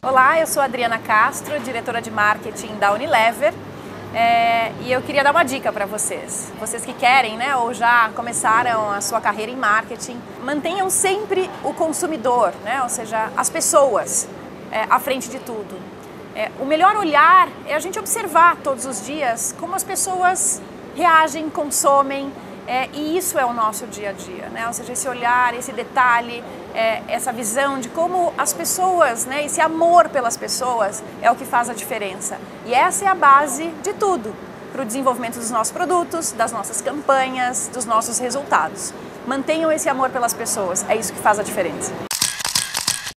Olá, eu sou a Adriana Castro, diretora de marketing da Unilever, e eu queria dar uma dica para vocês. Vocês que querem, né, ou já começaram a sua carreira em marketing, mantenham sempre o consumidor, né, ou seja, as pessoas à frente de tudo. O melhor olhar é a gente observar todos os dias como as pessoas reagem, consomem, e isso é o nosso dia a dia, né? Ou seja, esse olhar, esse detalhe, essa visão de como as pessoas, né, esse amor pelas pessoas é o que faz a diferença. E essa é a base de tudo, para o desenvolvimento dos nossos produtos, das nossas campanhas, dos nossos resultados. Mantenham esse amor pelas pessoas, é isso que faz a diferença.